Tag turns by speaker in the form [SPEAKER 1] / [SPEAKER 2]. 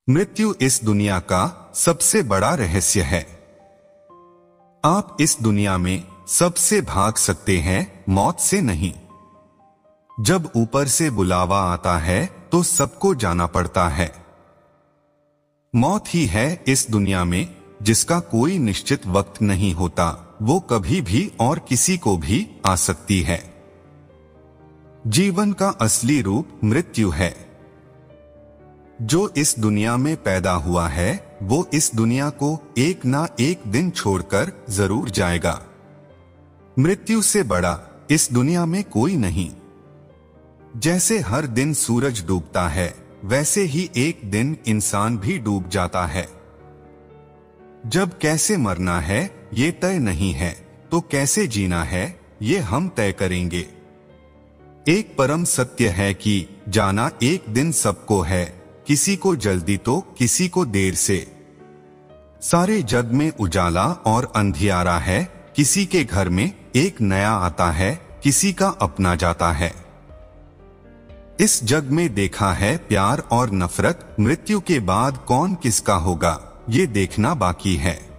[SPEAKER 1] मृत्यु इस दुनिया का सबसे बड़ा रहस्य है। आप इस दुनिया में सबसे भाग सकते हैं, मौत से नहीं। जब ऊपर से बुलावा आता है तो सबको जाना पड़ता है। मौत ही है इस दुनिया में जिसका कोई निश्चित वक्त नहीं होता, वो कभी भी और किसी को भी आ सकती है। जीवन का असली रूप मृत्यु है। जो इस दुनिया में पैदा हुआ है वो इस दुनिया को एक ना एक दिन छोड़कर जरूर जाएगा। मृत्यु से बड़ा इस दुनिया में कोई नहीं। जैसे हर दिन सूरज डूबता है वैसे ही एक दिन इंसान भी डूब जाता है। जब कैसे मरना है ये तय नहीं है तो कैसे जीना है ये हम तय करेंगे। एक परम सत्य है कि जाना एक दिन सबको है, किसी को जल्दी तो किसी को देर से। सारे जग में उजाला और अंधियारा है, किसी के घर में एक नया आता है, किसी का अपना जाता है। इस जग में देखा है प्यार और नफरत, मृत्यु के बाद कौन किसका होगा ये देखना बाकी है।